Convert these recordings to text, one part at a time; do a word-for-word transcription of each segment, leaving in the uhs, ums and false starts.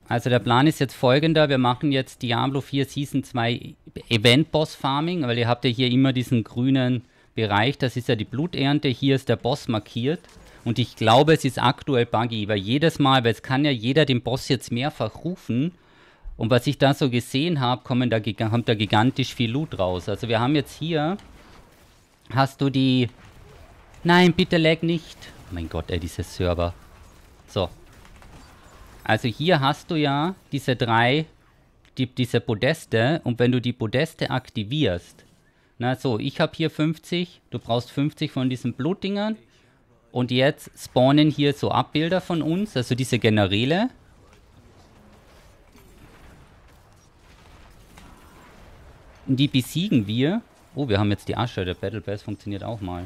Also der Plan ist jetzt folgender, wir machen jetzt Diablo vier Season zwei Event Boss Farming, weil ihr habt ja hier immer diesen grünen Bereich, das ist ja die Bluternte, hier ist der Boss markiert und ich glaube, es ist aktuell buggy, weil jedes Mal, weil es kann ja jeder den Boss jetzt mehrfach rufen und was ich da so gesehen habe, kommen da, kommt da gigantisch viel Loot raus. Also wir haben jetzt hier, hast du die, nein, bitte lag nicht, oh mein Gott, ey, diese Server, so. Also hier hast du ja diese drei, die, diese Podeste und wenn du die Podeste aktivierst, na so, ich habe hier fünfzig, du brauchst fünfzig von diesen Blutdingern und jetzt spawnen hier so Abbilder von uns, also diese Generäle. Und die besiegen wir. Oh, wir haben jetzt die Asche, der Battle Pass funktioniert auch mal.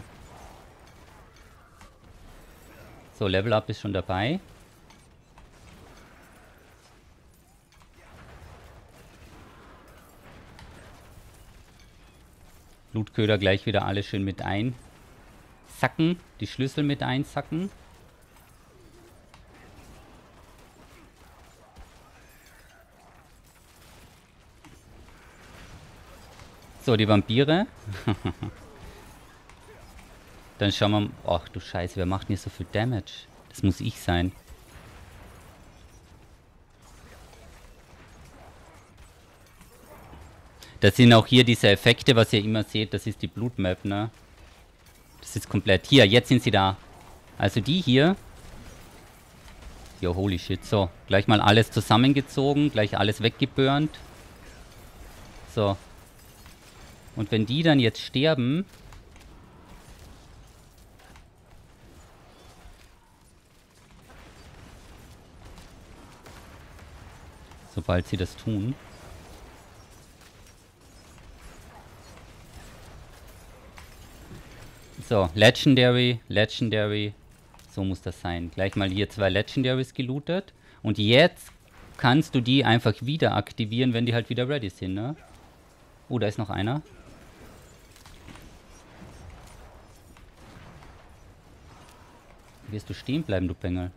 So, Level Up ist schon dabei. Blutköder gleich wieder alle schön mit einsacken. Die Schlüssel mit einsacken. So, die Vampire. Dann schauen wir mal. Ach du Scheiße, wer macht denn hier so viel Damage? Das muss ich sein. Das sind auch hier diese Effekte, was ihr immer seht. Das ist die Blutmap, ne? Das ist komplett. Hier, jetzt sind sie da. Also die hier. Jo, holy shit. So, gleich mal alles zusammengezogen. Gleich alles weggeburnt. So. Und wenn die dann jetzt sterben... Sobald sie das tun... So, Legendary, Legendary. So muss das sein. Gleich mal hier zwei Legendaries gelootet. Und jetzt kannst du die einfach wieder aktivieren, wenn die halt wieder ready sind, ne? Oh, da ist noch einer. Wirst du stehen bleiben, du Bengel?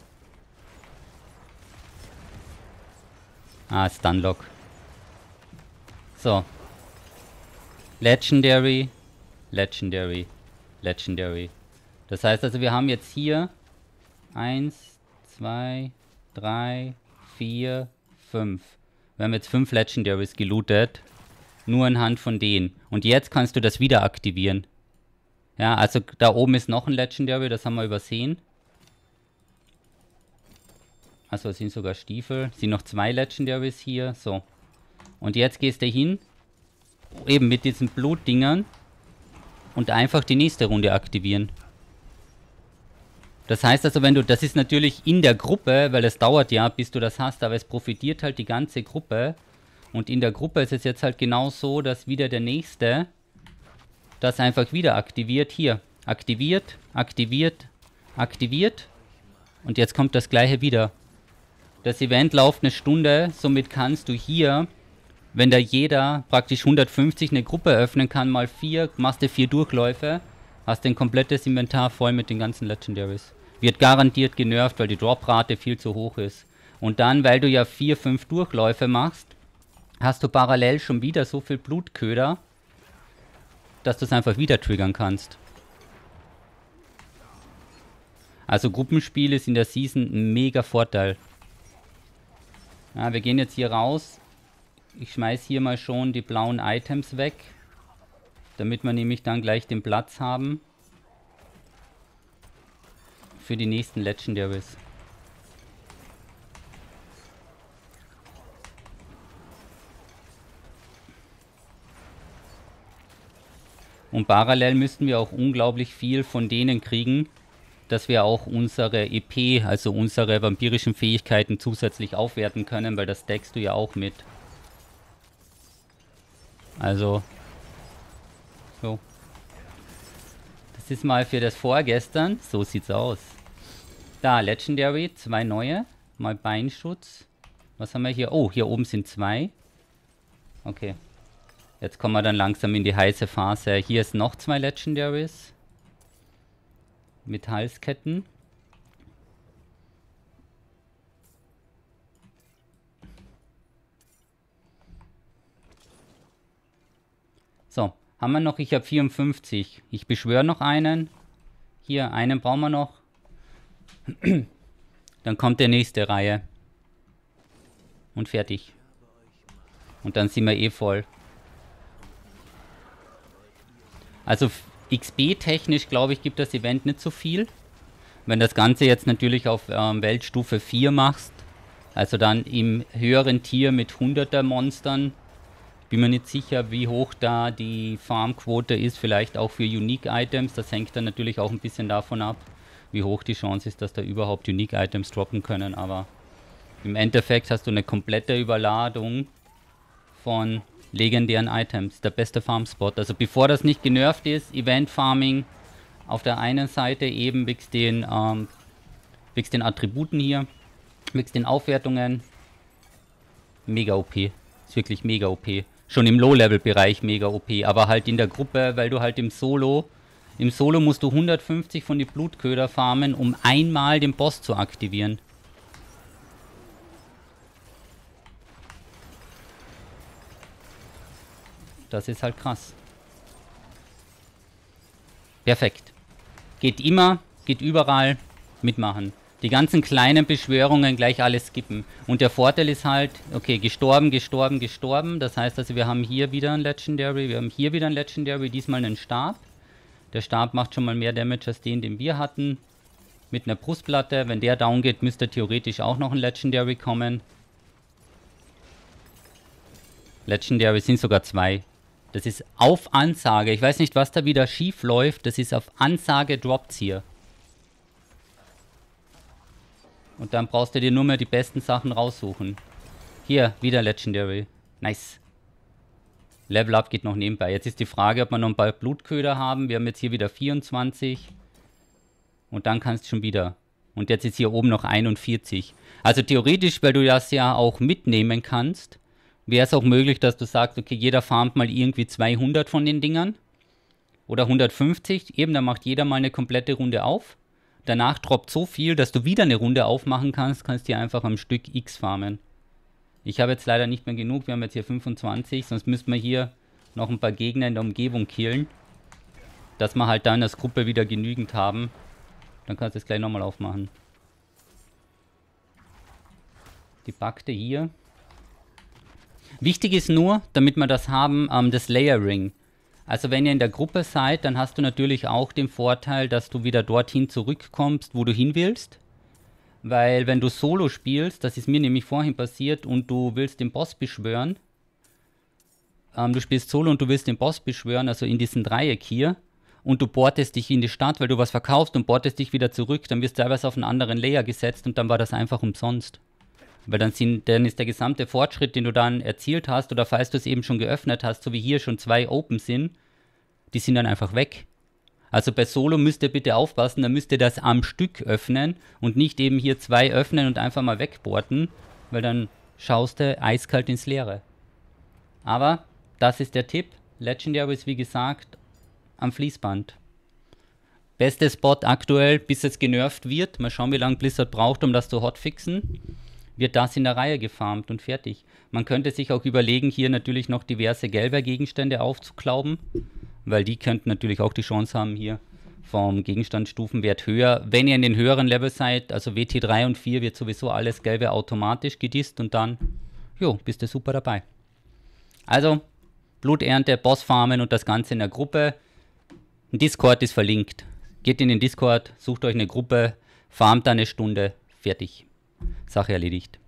Ah, Stunlock. So. Legendary, Legendary. Legendary. Das heißt also, wir haben jetzt hier eins, zwei, drei, vier, fünf. Wir haben jetzt fünf Legendaries gelootet. Nur anhand von denen. Und jetzt kannst du das wieder aktivieren. Ja, also da oben ist noch ein Legendary, das haben wir übersehen. Also es sind sogar Stiefel. Es sind noch zwei Legendaries hier. So. Und jetzt gehst du hin. Eben mit diesen Blutdingern. Und einfach die nächste Runde aktivieren. Das heißt also, wenn du, das ist natürlich in der Gruppe, weil es dauert ja, bis du das hast, aber es profitiert halt die ganze Gruppe. Und in der Gruppe ist es jetzt halt genau so, dass wieder der Nächste das einfach wieder aktiviert. Hier, aktiviert, aktiviert, aktiviert. Und jetzt kommt das gleiche wieder. Das Event läuft eine Stunde, somit kannst du hier... Wenn da jeder praktisch hundertfünfzig eine Gruppe öffnen kann, mal vier, machst du vier Durchläufe, hast ein komplettes Inventar voll mit den ganzen Legendaries. Wird garantiert genervt, weil die Droprate viel zu hoch ist. Und dann, weil du ja vier, fünf Durchläufe machst, hast du parallel schon wieder so viel Blutköder, dass du es einfach wieder triggern kannst. Also Gruppenspiel ist in der Season ein mega Vorteil. Ja, wir gehen jetzt hier raus. Ich schmeiß hier mal schon die blauen Items weg, damit wir nämlich dann gleich den Platz haben für die nächsten Legendaries. Und parallel müssten wir auch unglaublich viel von denen kriegen, dass wir auch unsere E P, also unsere vampirischen Fähigkeiten zusätzlich aufwerten können, weil das stackst du ja auch mit. Also, so. Das ist mal für das Vorgestern. So sieht's aus. Da, Legendary, zwei neue. Mal Beinschutz. Was haben wir hier? Oh, hier oben sind zwei. Okay. Jetzt kommen wir dann langsam in die heiße Phase. Hier ist noch zwei Legendaries. Mit Halsketten. So, haben wir noch, ich habe vierundfünfzig. Ich beschwöre noch einen. Hier, einen brauchen wir noch. Dann kommt der nächste Reihe. Und fertig. Und dann sind wir eh voll. Also X P-technisch, glaube ich, gibt das Event nicht so viel. Wenn das Ganze jetzt natürlich auf ähm, Weltstufe vier machst, also dann im höheren Tier mit hunderter Monstern, bin mir nicht sicher, wie hoch da die Farmquote ist, vielleicht auch für Unique Items. Das hängt dann natürlich auch ein bisschen davon ab, wie hoch die Chance ist, dass da überhaupt Unique Items droppen können. Aber im Endeffekt hast du eine komplette Überladung von legendären Items. Der beste Farmspot. Also bevor das nicht genervt ist, Event Farming auf der einen Seite eben wegen den, ähm, wegen den Attributen hier, wegen den Aufwertungen. Mega O P. Ist wirklich mega O P. Schon im Low-Level-Bereich mega O P, aber halt in der Gruppe, weil du halt im Solo, im Solo musst du hundertfünfzig von die Blutköder farmen, um einmal den Boss zu aktivieren. Das ist halt krass. Perfekt. Geht immer, geht überall, mitmachen. Die ganzen kleinen Beschwörungen gleich alles skippen. Und der Vorteil ist halt, okay, gestorben, gestorben, gestorben. Das heißt also, wir haben hier wieder ein Legendary, wir haben hier wieder ein Legendary, diesmal einen Stab. Der Stab macht schon mal mehr Damage als den, den wir hatten. Mit einer Brustplatte. Wenn der down geht, müsste theoretisch auch noch ein Legendary kommen. Legendary sind sogar zwei. Das ist auf Ansage. Ich weiß nicht, was da wieder schief läuft. Das ist auf Ansage, droppt's hier. Und dann brauchst du dir nur mehr die besten Sachen raussuchen. Hier, wieder Legendary. Nice. Level Up geht noch nebenbei. Jetzt ist die Frage, ob wir noch ein paar Blutköder haben. Wir haben jetzt hier wieder vierundzwanzig. Und dann kannst du schon wieder. Und jetzt ist hier oben noch einundvierzig. Also theoretisch, weil du das ja auch mitnehmen kannst, wäre es auch möglich, dass du sagst, okay, jeder farmt mal irgendwie zweihundert von den Dingern. Oder hundertfünfzig. Eben, dann macht jeder mal eine komplette Runde auf. Danach droppt so viel, dass du wieder eine Runde aufmachen kannst, kannst dir einfach am Stück X farmen. Ich habe jetzt leider nicht mehr genug, wir haben jetzt hier fünfundzwanzig, sonst müssten wir hier noch ein paar Gegner in der Umgebung killen. Dass wir halt dann als Gruppe wieder genügend haben. Dann kannst du es gleich nochmal aufmachen. Die Bakte hier. Wichtig ist nur, damit wir das haben, ähm, das Layering. Also wenn ihr in der Gruppe seid, dann hast du natürlich auch den Vorteil, dass du wieder dorthin zurückkommst, wo du hin willst. Weil wenn du Solo spielst, das ist mir nämlich vorhin passiert, und du willst den Boss beschwören, ähm, du spielst Solo und du willst den Boss beschwören, also in diesem Dreieck hier, und du portest dich in die Stadt, weil du was verkaufst und portest dich wieder zurück, dann wirst du teilweise auf einen anderen Layer gesetzt und dann war das einfach umsonst. Weil dann, sind, dann ist der gesamte Fortschritt, den du dann erzielt hast, oder falls du es eben schon geöffnet hast, so wie hier schon zwei Open sind, die sind dann einfach weg. Also bei Solo müsst ihr bitte aufpassen, dann müsst ihr das am Stück öffnen und nicht eben hier zwei öffnen und einfach mal wegporten, weil dann schaust du eiskalt ins Leere. Aber das ist der Tipp. Legendary ist wie gesagt am Fließband. Bester Spot aktuell, bis es genervt wird. Mal schauen, wie lange Blizzard braucht, um das zu hotfixen. Wird das in der Reihe gefarmt und fertig. Man könnte sich auch überlegen, hier natürlich noch diverse gelbe Gegenstände aufzuklauben, weil die könnten natürlich auch die Chance haben, hier vom Gegenstandsstufenwert höher. Wenn ihr in den höheren Level seid, also W T drei und vier, wird sowieso alles Gelbe automatisch gedisst und dann, jo, bist du super dabei. Also, Bluternte, Bossfarmen und das Ganze in der Gruppe. Ein Discord ist verlinkt. Geht in den Discord, sucht euch eine Gruppe, farmt da eine Stunde, fertig. Sache erledigt.